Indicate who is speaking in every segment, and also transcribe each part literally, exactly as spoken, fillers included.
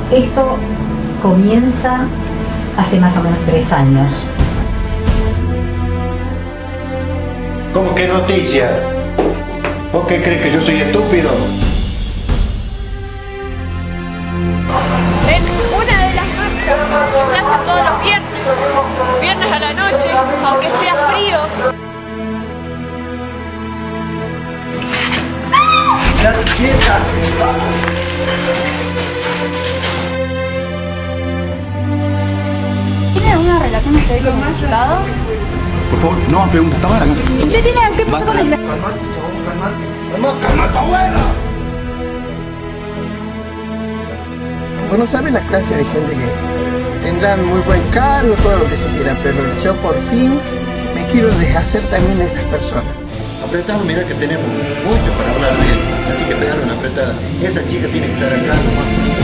Speaker 1: Esto comienza hace más o menos tres años.
Speaker 2: ¿Cómo que noticia? ¿Vos qué crees que yo soy estúpido?
Speaker 3: En una de las marchas que se hace todos los viernes, viernes a la noche, aunque sea frío.
Speaker 4: ¡Ya quieta!
Speaker 5: ¿Tiene una relación usted con el diputado?
Speaker 6: Por favor, no más preguntas, está mal acá.
Speaker 5: ¿Usted tiene qué pasó con el...
Speaker 4: Calmate, chabón, calmate. Calmate, calmate, abuela. Vos no sabes la clase de gente que tendrán muy buen cargo, todo lo que se quiera, pero yo por fin me quiero deshacer también de estas personas.
Speaker 2: Apretado, mira que tenemos mucho para hablar de él, así que pegale una apretada. Esa chica tiene que estar acá nomás.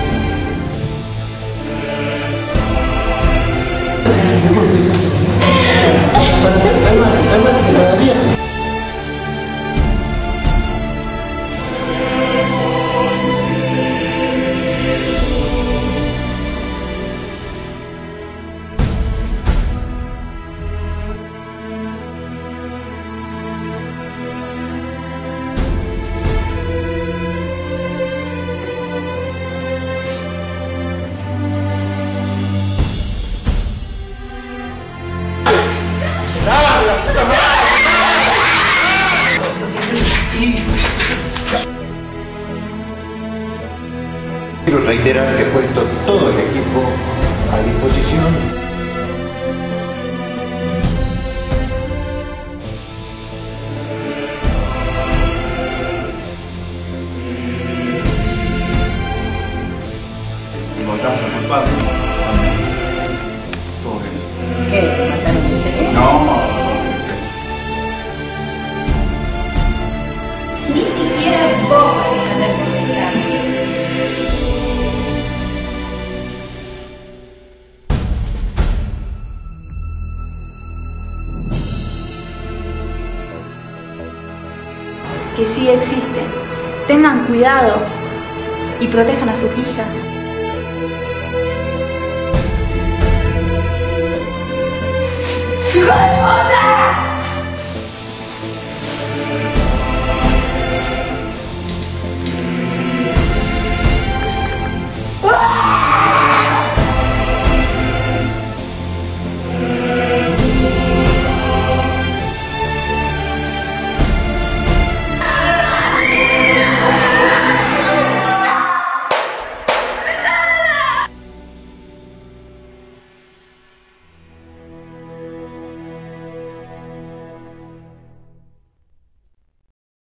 Speaker 2: Quiero reiterar que he puesto todo el equipo a disposición.
Speaker 6: Encontramos a culpable. Todo eso.
Speaker 1: ¿Qué? ¿Mataron a usted?
Speaker 6: No.
Speaker 1: Ni siquiera vos vas a defenderme.
Speaker 5: Que sí existen. Tengan cuidado y protejan a sus hijas.
Speaker 3: ¡Hijo de puta!